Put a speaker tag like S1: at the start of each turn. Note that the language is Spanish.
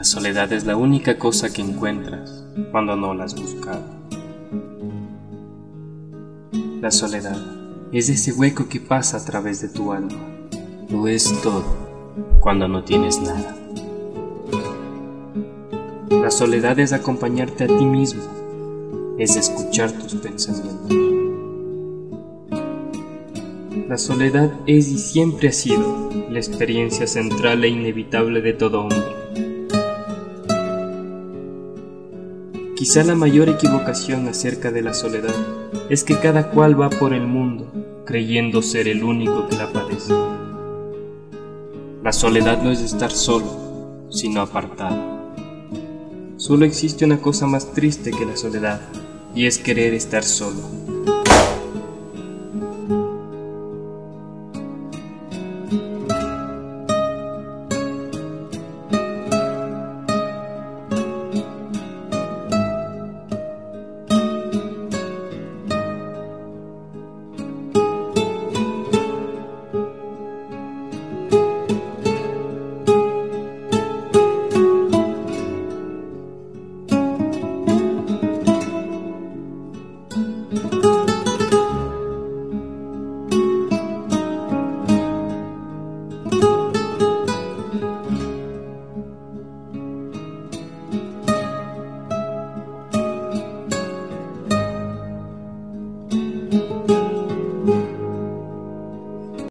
S1: soledad es la única cosa que encuentras cuando no la has buscado. La soledad es ese hueco que pasa a través de tu alma. Lo es todo cuando no tienes nada. La soledad es acompañarte a ti mismo, es escuchar tus pensamientos. La soledad es y siempre ha sido la experiencia central e inevitable de todo hombre. Quizá la mayor equivocación acerca de la soledad es que cada cual va por el mundo creyendo ser el único que la padece. La soledad no es estar solo, sino apartado. Solo existe una cosa más triste que la soledad, y es querer estar solo.